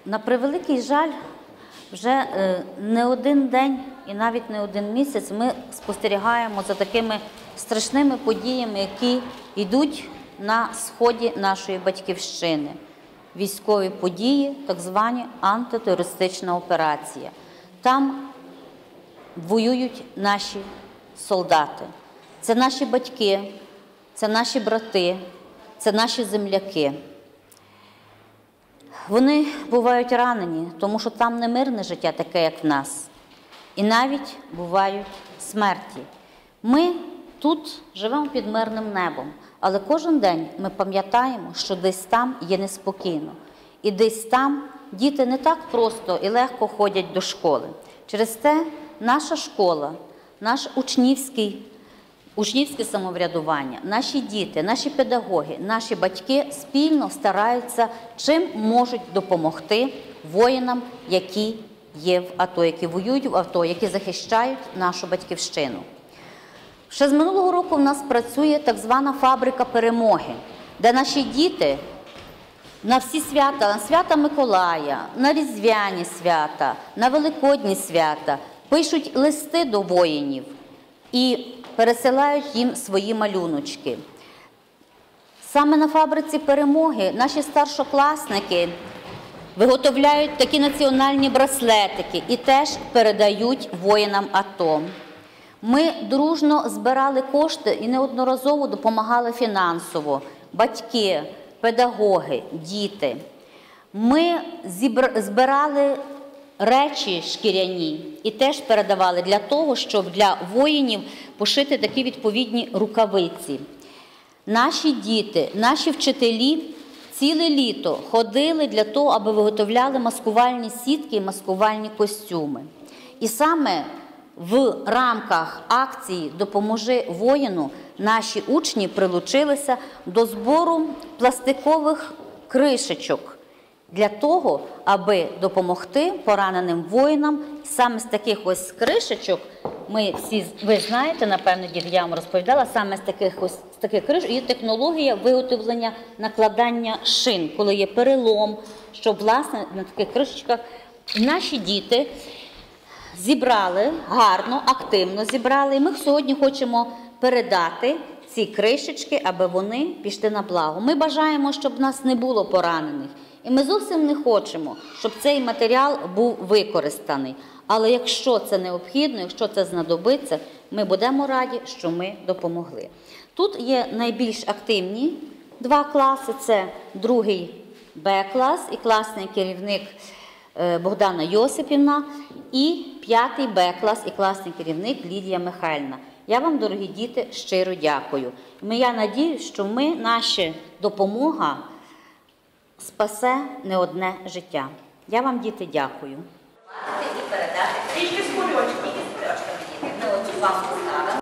На превеликий жаль, вже не один день і навіть не один місяць ми спостерігаємо за такими страшними подіями, які йдуть на сході нашої батьківщини. Військові події, так звані антитерористична операція. Там воюють наші солдати. Це наші батьки, це наші брати, це наші земляки. Вони бувають ранені, тому що там не мирне життя таке, як в нас. І навіть бувають смерті. Ми тут живемо під мирним небом, але кожен день ми пам'ятаємо, що десь там є неспокійно. І десь там діти не так просто і легко ходять до школи. Через те наша школа, наш учнівське самоврядування, наші діти, наші педагоги, наші батьки спільно стараються, чим можуть допомогти воїнам, які є в АТО, які воюють в АТО, які захищають нашу батьківщину. Ще з минулого року в нас працює так звана фабрика перемоги, де наші діти на всі свята, на свята Миколая, на різдвяні свята, на великодні свята пишуть листи до воїнів і пересилають їм свої малюночки. Саме на фабриці перемоги наші старшокласники виготовляють такі національні браслетики і теж передають воїнам АТО. Ми дружно збирали кошти і неодноразово допомагали фінансово. Батьки, педагоги, діти. Ми збирали речі шкіряні і теж передавали для того, щоб для воїнів пошити такі відповідні рукавиці. Наші діти, наші вчителі ціле літо ходили для того, аби виготовляли маскувальні сітки і маскувальні костюми. І саме в рамках акції «Допоможи воїну» наші учні прилучилися до збору пластикових кришечок для того, аби допомогти пораненим воїнам. Саме з таких ось кришечок, ви знаєте, напевно, діти, я вам розповідала, саме з таких кришок є технологія виготовлення накладання шин, коли є перелом, щоб, власне, на таких кришечках наші діти зібрали, гарно, активно зібрали, і ми сьогодні хочемо передати ці кришечки, аби вони пішли на благо. Ми бажаємо, щоб в нас не було поранених. І ми зовсім не хочемо, щоб цей матеріал був використаний. Але якщо це необхідно, якщо це знадобиться, ми будемо раді, що ми допомогли. Тут є найбільш активні два класи. Це другий Б-клас і класний керівник Богдана Йосипівна, і 5-й Б-клас і класний керівник Лідія Михайлівна. Я вам, дорогі діти, щиро дякую. Я надіюсь, що наша допомога спасе не одне життя. Я вам, діти, дякую. І передати. Тільки з кульочками. Ми оцю вам поставимо.